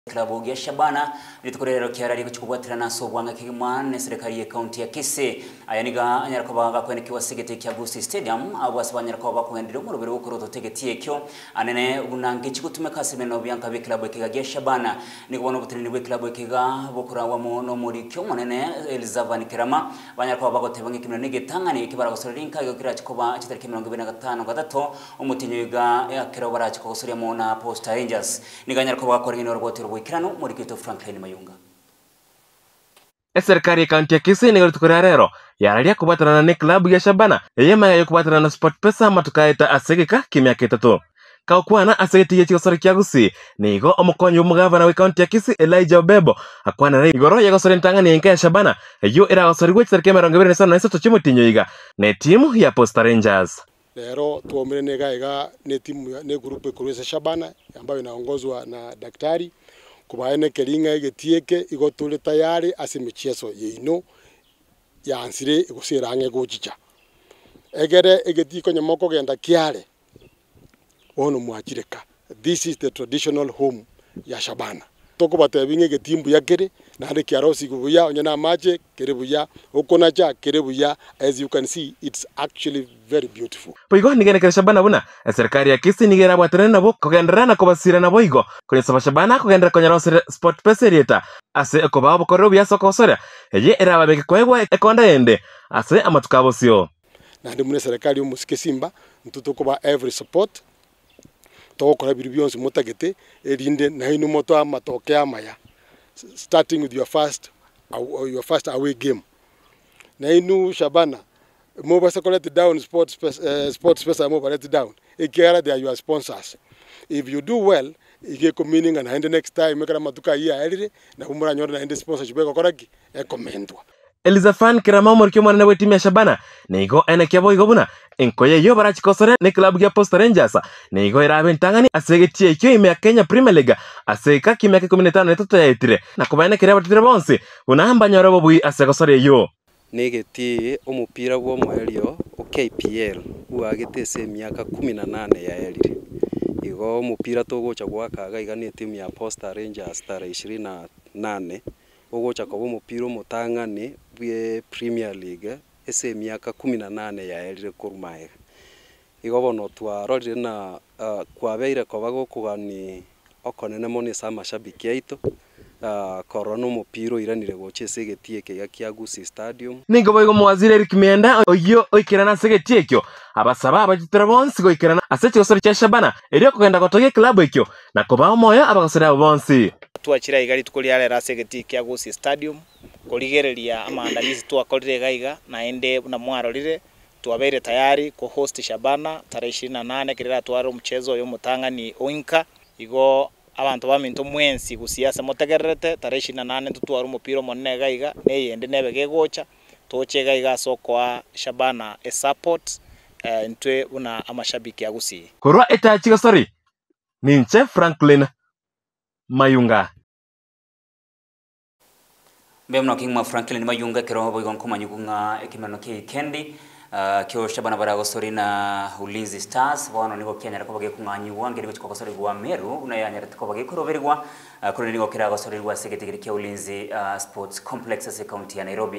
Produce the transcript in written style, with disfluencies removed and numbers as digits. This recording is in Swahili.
Klabu ya Shabana litukorero kiarari kuchukubwatira naso bwanga kigimane serikali ya kaunti ya Gusii ayaniga anyarako kwenekiwa Sept kya Gusii Stadium abwasi banyarako bakwendire mu rubero ukoroto tegetie kyo anene unangi chikutumeka simeno byanka be klabu ya Shabana nikubona butinini bwe klabu kiga bokura wa no muri kyo monene Elizabeth Kirama banyarako bagotebanga kimino negetangani kibara gosorinka gokira chikoba chitariki 25 gatatu umutinyo yiga yakero barachiko gosoria mu na Posta Rangers niganyarako bakorengino robotiro Kirano Morikito Franklin Mayunga. Serikali ya kaunti ya Gusii nigoritukorera rero yararia kubatarana ne klabu ya Shabana yema yo kubatarana na Sport Pesa matukaita asegeka kimyaka 3 kaukwana asegetiye kigosoro kya Gusii nigo omukonyi w'umugavana wa kaunti ya Gusii Elijah Obebo akwana igoro yagosoro ntangani yenka ya Shabana yo era gosoro gwitarike 27 chimutinyo yiga ne timu ya Posta Rangers. Lero tuomere negaiga ne timu ne grupe kuruza Shabana ambayo inaongozwa na daktari kubaene kelinga igetieke igotule tayari asimicheso yeino yansire igusirange gochicha egere egetiko nyamoko genda kiale ono mwachireka. This is the traditional home ya Shabana toko batebinge getimbu yakere na hande kiarosi kubuya onyana mache kerebuya okonacha kerebuya. As you can see, it's actually very beautiful. Poigo nigene kere Shabana buna serikali ya Gusii nigera bwatere nabo kugenderana kubasira nabo igo kuri Shabana kugendera konyarose Sport Pesa rieta ase ekobabo korobya sokosora ye era babeke kwegwa ekonda ende ase amatukabosio na ndi mune serikali umusike simba ntutukoba every support tokora biribionse mutagete erinde na hino moto amatoke amaya starting with your first away game na hino Shabana mobile collect down sports pesa mobile let down ekera they are your sponsors. If you do well you get meaning and the next time mekara matuka ya elire na umura nyora na sponsorship eko koraki ekomendwa. Elizabeth Kirama morikyo mwana we timu ya Shabana nigo ene kyabo igobuna enkoye yo barachikosore ne klabu ya Posta Rangers nigo irabe ntangani asegetie kyo ime ya Kenya Premier League aseka kimyaka 15 etoto yaitire na kubaene kire batire bonse unahamba nyorobo bui asegosore yo negeti omupira gwo mwerio o KPL uagitese myaka 18 ya elire igo omupira togocha gwakaga igane timu ya Posta Rangers tara 28 ogocha ko omupira omutangani bwe Premier League ese myaka 18 ya elire kurmae igo bono twarorire na kwabeire ko bagokugani okonene moni sama shabiki yaito korona omupira iranire goche segetieke ya Gusii Stadium ningo boigo mwazire rikimenda oyo oikirana segetiekyo abasaba abajitira bonsi goikirana aseche gosoro kya Shabana eri kugenda gotoge klabu ekyo na koba moyo abagosora bonsi twachira igari tukolia ra segetieke ya Gusii Stadium koligereria amandalizi twakorire gaiga na ende na mwarorire twabere tayari ko host Shabana tarehe 28 kirira twaro mchezo yo mutangani oinka igo abantu baminto mwensi gusiasa motegererete tarehe 28 tutwara umupira monene gaiga neyende nebege gocha toche gaiga soko Shabana support ntwe una amashabiki ya Gusii korwa etachiga sorry ninche Franklin Mayunga Bemno King Franklin Mayunga kero boigon kumanyugunga ekimano ke kendi kyo Shabana baragosori na Ulinzi Stars bono niko Kenya rako bage kunganyuwa ngeri ko gosori gwa Meru unayanya rako bage kuroberwa kuri niko kira gosori gwa Sept kya Ulinzi Sports Complex ase county ya Nairobi.